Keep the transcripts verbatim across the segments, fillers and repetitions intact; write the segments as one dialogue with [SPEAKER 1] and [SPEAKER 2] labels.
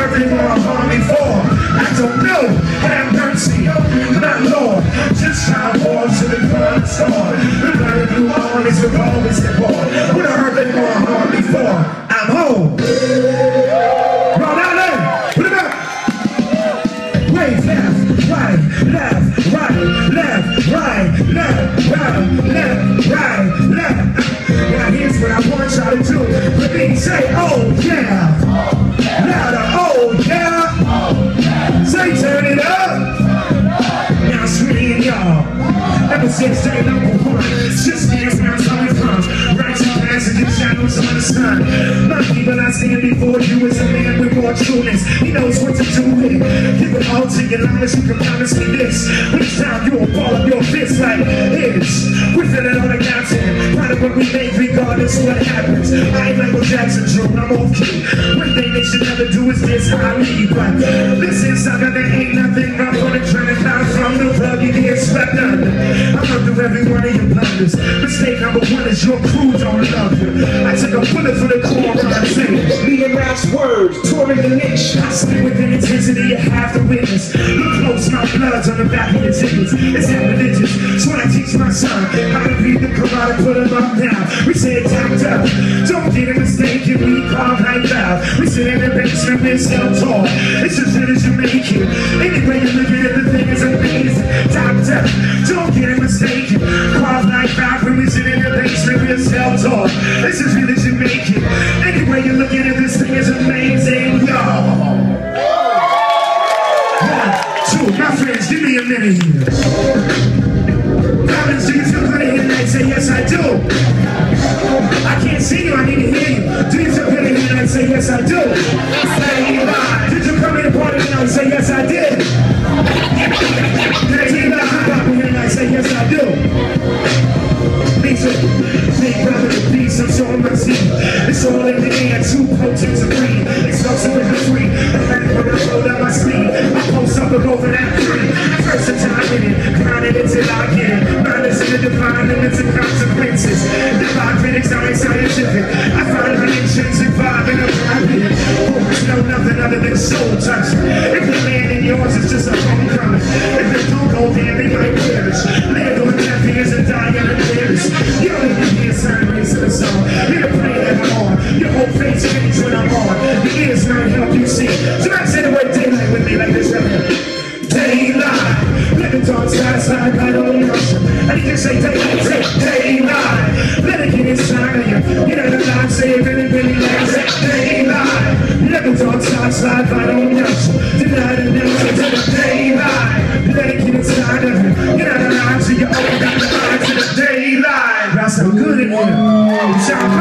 [SPEAKER 1] heard they want to harm me for? I don't know, have mercy, not Lord. Just try walls to the ground store. The burning blue armies will always get bored. What I heard they want to harm me for? I'm home. Roll out there, put it up. Wave left, right, left, right, left, right, left, right, left, right, left. Now here's what I want y'all to do. Let me say, oh yeah. Louder, oh yeah. Say turn it up. Now scream y'all. Ever since day number one, just dance around coming from righteous passages, shadows on the sun. My people, I stand before you as a man with more trueness. He knows what to do with it. Give it all to your lives, you can promise me this. But it's time you'll ball up your fist like this. We're feeling all the content, proud of what we make regardless of what happens. I ain't Michael Jackson, Drew, I'm off key. One thing they should never do is this, I leave. But listen, sucker, there ain't nothing wrong with it. Trying to climb from the plug, you get swept under. I'm under every one of your blunders. Mistake number one is your crew don't love you. I took a bullet for the core of my singers. Me and Ralph's words, touring the niche. I spit with an intensity you have to witness. Look close, my blood's on the back of your tickets. It's that religious. It's what I teach my son. How to read the Quran and put him up now. We say it tacked up. Don't get it mistaken, we call right loud. We sit in the basement, we're still tall. It's as good as you make it. Anyway, you look at it, the thing is amazing. Tacked up. Don't get it mistaken. Call like five when we sit in the basement, we're still tall. It's as good as you make it. Anyway, you look at it, this thing is amazing, y'all. One, two, my friends, give me a minute here. Comments, do you feel good here tonight? Say yes, I do. I can't see you, I need to hear you. Do you feel good here tonight? Say yes, I do. Say live. Did you come in the party tonight? Say yes, I did. Did you come in here tonight? Say yes, I do. Lisa, big brother to peace, I'm showing my seat. It's all in the air, two potent to breathe. Explosive with the free. I'm ready when I roll down my sleeve. I post up and over that free. First a time in it, grinding it till I get it. Mindless in the divine limits and consequences. Divine critics aren't scientific. I find an intrinsic vibe in a private. Boys know nothing other than soul touching. If the land in yours is just a homecoming. If they don't go there, they might perish. Live on death ears and die in the nearest. You don't even hear sideways to the song. You're the play that I'm on. Your whole face changes when I'm on. The ears might help you see. So I say the word daylight with me like this right here. Daylight. Let the dark side slide right on the ocean. And you can say daylight, say daylight. Let it get inside of you. You know the line, say it really, really like say daylight. Let the dark side slide right on the ocean. Denied and never say daylight. Let it get inside of you. You know the line, so you open up the eyes to the daylight. Y'all sound good in here. You sound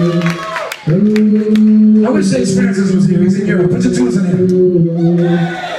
[SPEAKER 1] good. I wish Shakes Francis was here. He's in Europe. Put your tools in here.